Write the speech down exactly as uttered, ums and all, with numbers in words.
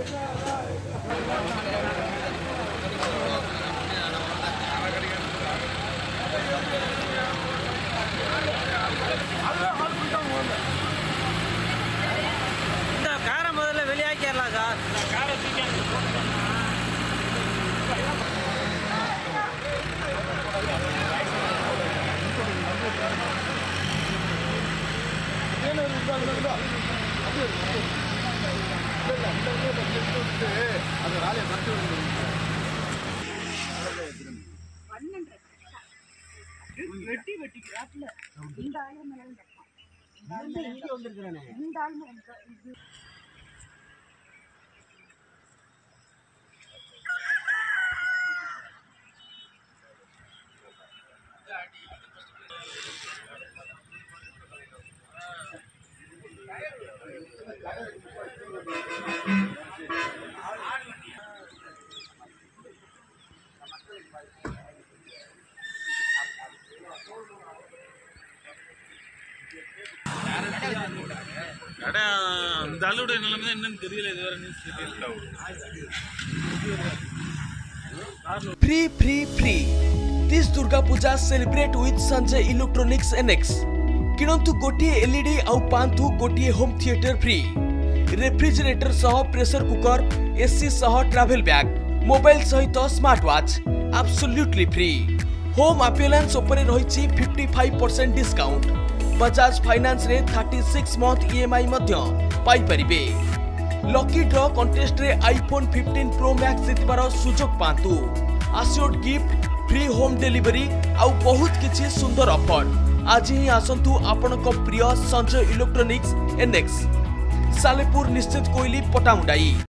இந்த காரை முதல்ல வெளியாக்கிடலாம் சார். காரை வெட்டி வெட்டி கிராப்ல இந்த ஆளு மேல இந்த ஆளு இங்க வந்திருக்கானே இந்த ஆளு இது கடை அந்த ஆளுடைய நிலைமை என்னன்னு தெரியல. இதுவரை நியூஸ் தெரியல. Free, free, free. This Durga Puja celebrate with Sanjay Electronics N X. किणंतु गोटे एलईडी आउ पांतु गोटे होम थिएटर फ्री. रेफ्रिजरेटर सह प्रेशर कुकर, एसी सह ट्रैवल बैग, मोबाइल सहित smart watch absolutely free. Home appliance उपरे रहिछि पचपन परसेंट डिस्काउंट. बजाज फाइनेंस रे छत्तीस मंथ ईएमआई मध्य पाई परिबे. लकी ड्रॉ कंटेस्ट रे आईफोन पंद्रह प्रो मैक्स जितबार सुजोग पांतु. Assured gift, free home delivery आउ बहुत किछि सुंदर ऑफर. आज ही आसंतु आपनक प्रिय संजय इलेक्ट्रॉनिक्स एनएक्स, सालेपुर निश्चित कोइली पटामुंडाई.